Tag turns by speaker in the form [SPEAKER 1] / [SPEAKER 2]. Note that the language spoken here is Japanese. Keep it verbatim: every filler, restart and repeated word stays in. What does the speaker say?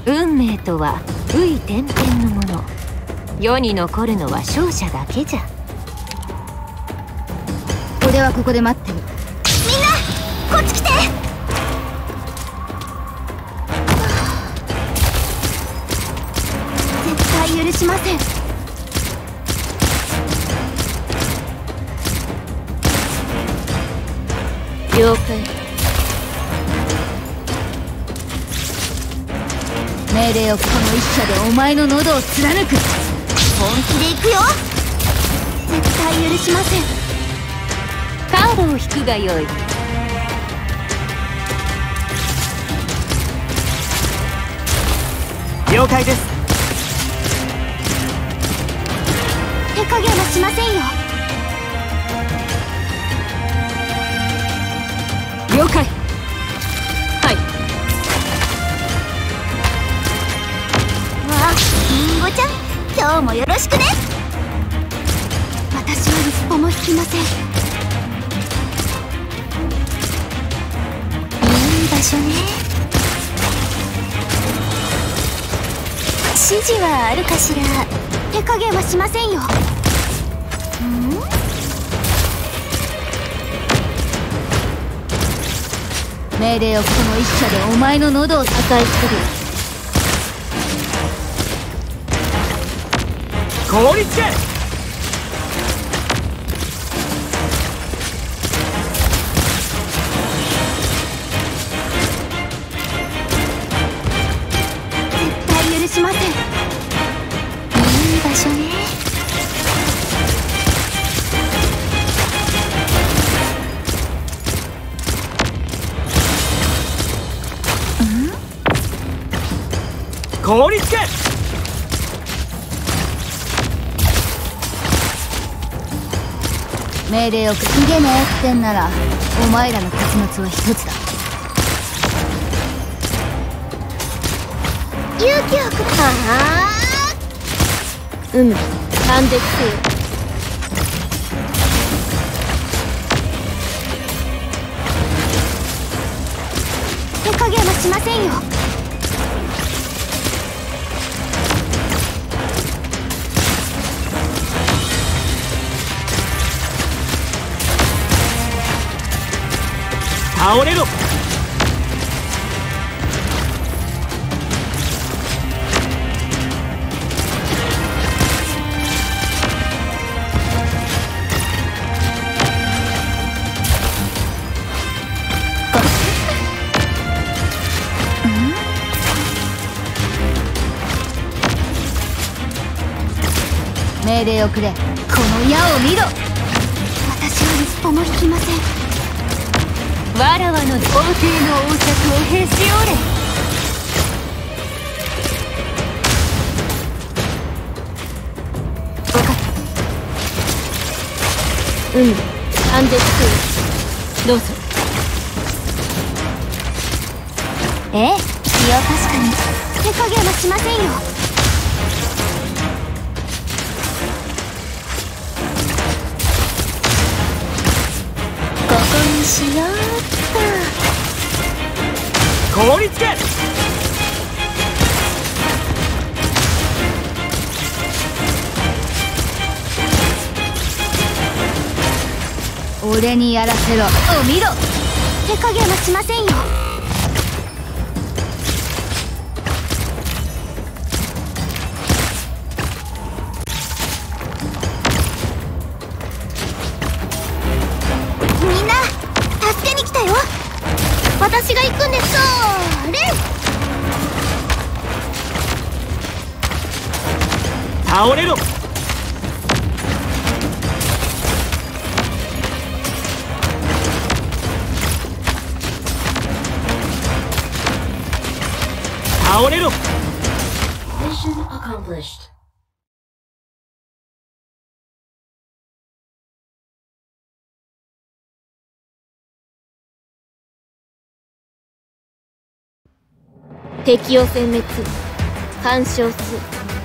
[SPEAKER 1] 運命とは紆余転々のもの。世に残るのは勝者だけじゃ。
[SPEAKER 2] 俺はここで待ってる。
[SPEAKER 3] みんなこっち来て。絶対許しません。
[SPEAKER 1] 了解。
[SPEAKER 2] 命令をこの一射でお前の喉を貫く。
[SPEAKER 3] 本気で行くよ。絶対許しません。
[SPEAKER 1] カードを引くがよい。
[SPEAKER 4] 了解です。
[SPEAKER 3] 手加減はしませんよ。
[SPEAKER 1] 了解。はい。
[SPEAKER 3] わあ、りんごちゃん、今日もよろしくね。私は一歩も引きません。いい場所ね。指示はあるかしら。手加減はしませんよ。ん？
[SPEAKER 2] 命令をこの一射でお前の喉を破壊する。
[SPEAKER 4] 凍りつけ。
[SPEAKER 3] 絶対許しません。いい場所ね。
[SPEAKER 4] 凍りつけ。
[SPEAKER 2] 命令を逃げねえってんならお前らの結末は一つだ。
[SPEAKER 3] 勇気をくだ。は
[SPEAKER 1] うむ、感絶せよ。
[SPEAKER 3] 手加減はしませんよ。
[SPEAKER 4] 倒れろ。
[SPEAKER 2] 命令をくれ。この矢を見ろ。
[SPEAKER 3] 私は一歩も引きません。
[SPEAKER 1] わらわの皇帝の王爵をへし折れ。分かった。うむ、感絶せよ。どうぞ。
[SPEAKER 3] ええ、気を確かに。手加減はしませんよ。ここにしようっと。
[SPEAKER 4] 凍りつけ。
[SPEAKER 2] 俺にやらせろ。お見ろ。
[SPEAKER 3] 手加減はしませんよ。みんな助けに来たよ。私が行くんです。それ。
[SPEAKER 4] 倒れろ。倒れろ。
[SPEAKER 5] Mission accomplished.
[SPEAKER 1] 敵を殲滅、干渉す。